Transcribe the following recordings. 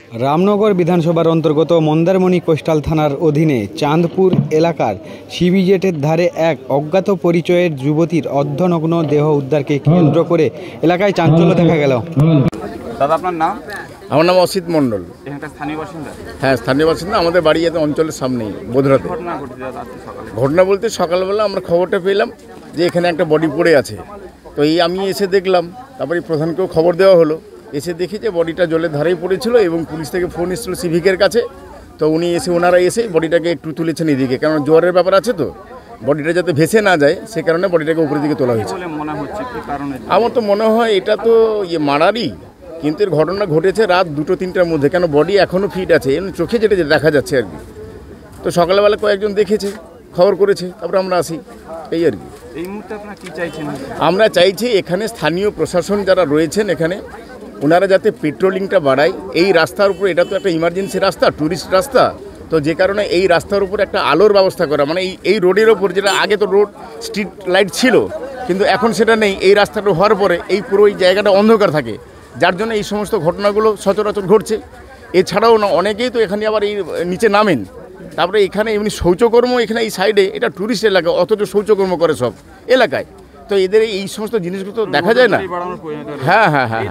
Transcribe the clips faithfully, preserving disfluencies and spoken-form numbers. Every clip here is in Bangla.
রামনগর বিধানসভার অন্তর্গত মন্দারমণি কোস্টাল থানার অধীনে চাঁদপুর এলাকার সিবিজেটের ধারে এক অজ্ঞাত পরিচয়ের যুবতীর অর্ধনগ্ন দেহ উদ্ধারকে কেন্দ্র করে এলাকায় চাঞ্চল্য দেখা গেল। দাদা, আপনার নাম? আমার নাম অসিত মণ্ডল। এখানকার স্থানীয় বাসিন্দা? হ্যাঁ, স্থানীয় বাসিন্দা। আমাদের বাড়ি এত অঞ্চলের সামনেই বোধরাতে। ঘটনা ঘটেছে দাদা আজকে সকালে? ঘটনা বলতে সকালবেলা আমরা খবরটা পেলাম যে এখানে একটা বডি পড়ে আছে। তো এই আমি এসে দেখলাম, তারপরে প্রধানকেও খবর দেওয়া হলো। এসে দেখি যে বডিটা জলের ধারেই পড়েছিল এবং পুলিশ থেকে ফোন এসেছিল সিভিকের কাছে। তো উনি এসে ওনারা এসে বডিটাকে একটু তুলেছেন এদিকে, কারণ জোয়ারের ব্যাপার আছে, তো বডিটা যাতে ভেসে না যায় সে কারণে বডিটাকে উপরের দিকে তোলা হয়েছে। মনে হচ্ছে কি কারণে? আমার তো মনে হয় এটা তো ইয়ে মারারই, কিন্তু এর ঘটনা ঘটেছে রাত দুটো তিনটার মধ্যে, কেন বডি এখনও ফিট আছে, এমনি চোখে যেটা দেখা যাচ্ছে আর কি। তো সকালবেলা কয়েকজন দেখেছে, খবর করেছে, তারপরে আমরা আসি, এই আর কি। এই মুহূর্তে আপনারা কি চাইছেন? আমরা চাইছি এখানে স্থানীয় প্রশাসন যারা রয়েছেন এখানে, ওনারা যাতে পেট্রোলিংটা বাড়ায় এই রাস্তার উপর। এটা তো একটা ইমার্জেন্সি রাস্তা, ট্যুরিস্ট রাস্তা, তো যে কারণে এই রাস্তার উপর একটা আলোর ব্যবস্থা করা, মানে এই এই রোডের ওপর, যেটা আগে তো রোড স্ট্রিট লাইট ছিল কিন্তু এখন সেটা নেই, এই রাস্তাটা হওয়ার পরে এই পুরো এই জায়গাটা অন্ধকার থাকে, যার জন্য এই সমস্ত ঘটনাগুলো সচরাচর ঘটছে। এছাড়াও না অনেকেই তো এখানে আবার এই নিচে নামেন, তারপরে এখানে এমনি শৌচকর্ম, এখানে এই সাইডে এটা ট্যুরিস্ট এলাকা, অথচ শৌচকর্ম করে সব এলাকায়, তো এদের এই সমস্ত জিনিসগুলো তো দেখা যায় না। হ্যাঁ হ্যাঁ হ্যাঁ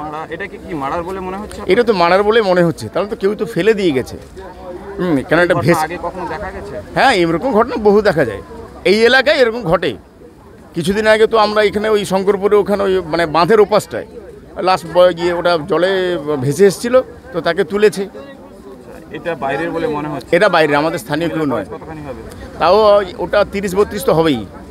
এটা তো মারার বলে মনে হচ্ছে, তাহলে তো কেউ তো ফেলে দিয়ে গেছে। হুম, কেন এটা ভেস হ্যাঁ, এরকম ঘটনা বহু দেখা যায় এই এলাকায়, এরকম ঘটে। কিছুদিন আগে তো আমরা এখানে ওই শঙ্করপুরে ওখানে ওই মানে বাঁধের ওপাশটায় লাস্ট গিয়ে ওটা জলে ভেসে এসেছিল, তো তাকে তুলেছে। এটা বাইরের বলে মনে হচ্ছে? এটা বাইরে, আমাদের স্থানীয় কেউ নয়। তাও ওটা তিরিশ বত্রিশ তো হবেই।